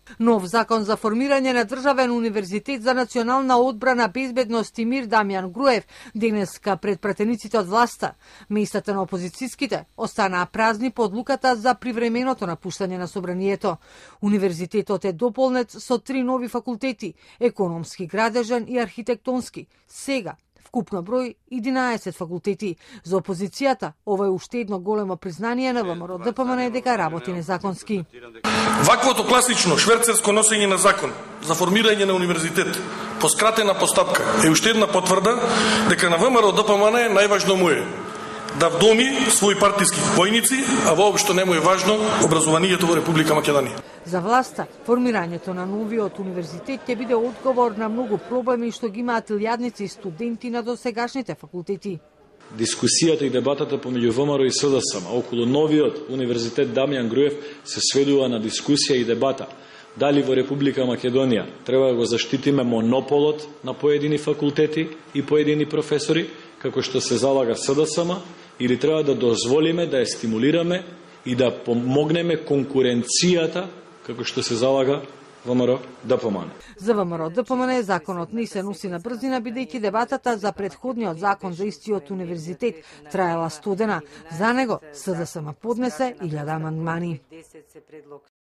Нов закон за формирање на државен универзитет за национална одбрана, безбедност и мир Дамјан Груев денеска пред пратениците од власта. Местата на опозицијските останаа празни по одлуката за привременото напуштање на собранието. Универзитетот е дополнет со 3 нови факултети: економски, градежен и архитектонски. Сега вкупно број 11 факултети. За опозицијата ова е уште едно големо признание на ВМРО ДПМН дека работи незаконски. Ваквото класично шверцерско носење на закон за формирање на универзитет по скратена постапка е уште една потврда дека на ВМРО ДПМН најважно му е да вдоми своји партиски војници, а воопшто не му е важно образованието во Република Македонија. За власта, формирањето на новиот универзитет ќе биде одговор на многу проблеми што ги имаат илјадници студенти на досегашните факултети. Дискусијата и дебатата помеѓу ВМРО и СДСМ околу новиот универзитет Дамјан Груев се сведува на дискусија и дебата дали во Република Македонија треба да го заштитиме монополот на поедини факултети и поедини професори, како што се залага СДСМ, или треба да дозволиме, да ја стимулираме и да помогнеме конкуренцијата, како што се залага ВМРО ДПМН. За ВМРО ДПМН законот не се носи на брзина, бидејќи дебатата за претходниот закон за истиот универзитет траела студена. За него СДСМ поднесе 1000 амандмани.